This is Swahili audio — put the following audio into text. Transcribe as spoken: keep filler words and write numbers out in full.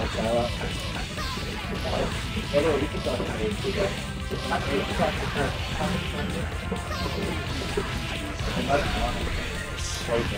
Ciao. E allora di tutto la dimentica. Anche io faccio. Poi